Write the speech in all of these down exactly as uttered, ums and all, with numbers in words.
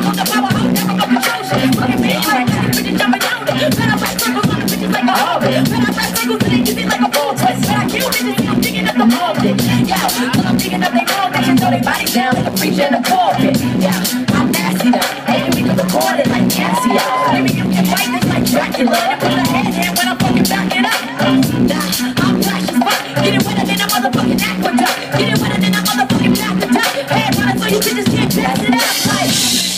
on the power, I'm never gonna control shit. Look at me, you ain't got bitches jumping down it. When I rap circles on the bitches like a hobbit. When I rap circles, they use it like a ball twist. When I kill bitches, I'm digging up the ball bitch. Yeah, when I'm digging up they ball bitch, throw they bodies down like a preacher in the pulpit. Yeah, I'm nasty now. Hey, we can record it like Cassia. Maybe you can write this like Dracula. And put a hand in when I'm fucking backing up. Nah, I'm flash as fuck. Get it wetter than a motherfucking aqueduct. Get it wetter than a motherfucking aqueduct. Hey, run so you bitches can't pass it up. Like,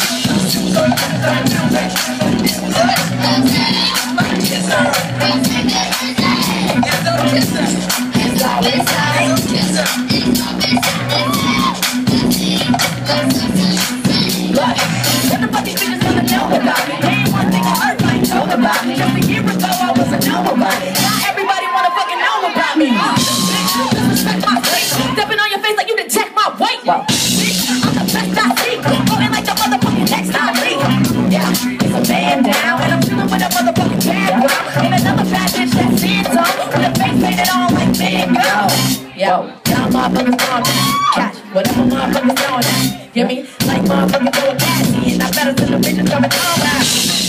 look, what the fuck these bitches gonna know about me? There ain't one thing on earth I ain't told about me. Just a year ago I was a nobody. Now everybody wanna fucking know about me. Disrespect my face, stepping on your face like you detect my weight. Wow. I'm the best I see, going like the motherfucking next I leave. Yeah, it's a man down, and I'm chilling with a motherfucking background. And another bad bitch that's Santa, with a face painted on like Van Gogh. Yo, y'all motherfuckers on that. Catch whatever motherfuckers on that. Hear me? Like motherfuckers throw a cassie, and I better than the bitches coming on that.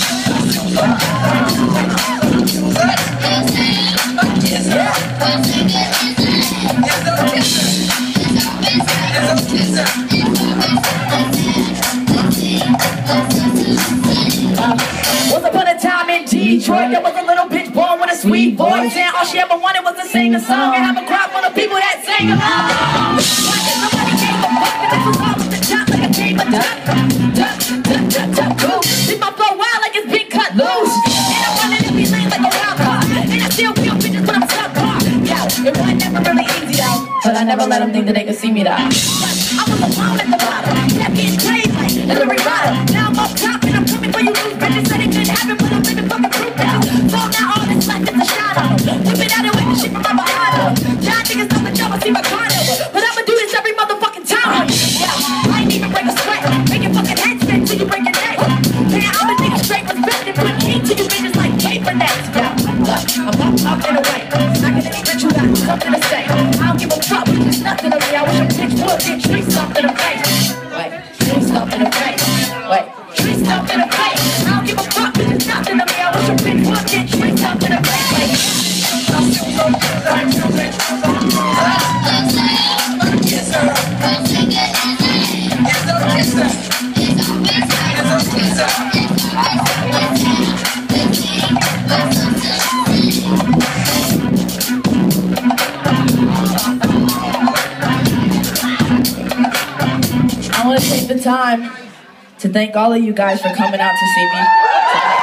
Once upon a time in Detroit, there was a little bitch born with a sweet voice, and all she ever wanted was to sing a song and have a crowd full of people that sang along. Nobody gave a fuck, and this was all with the top like a game of duck, duck, duck, duck, duck, duck. Did my flow wild like it's been cut loose, and I'm running every lane like a wild card, and I still kill bitches when I'm stuck hard. Yeah, it wasn't never really easy though, but I never let them think that they could see me though. I was alone at the bottom, kept getting crazy like Hillary Rodham. Now I'm up top and I'm coming for you loose bitches. Said it couldn't happen, but I'm living fucking proof now. So now all this life is a shot on them. Whipping out and with the shit from my behind them. Y'all niggas know the job, I see my car over. But I'ma do this every motherfucking time. Yeah, I ain't even break a sweat. Make your fucking head spin till you break your neck. Man, I'm a nigga straight respected, put heat to you bitches like paper nets. Yeah, look, I'm up, up and away. Knocking any bitch who got something to say. I don't give a fuck, there's nothing to me. I wish a bitch would get treat something to face. Wait, treat something to face. Wait, treat something to face. I don't give a fuck, there's nothing to me. I wish a bitch would get treat something to face. I want to take the time to thank all of you guys for coming out to see me.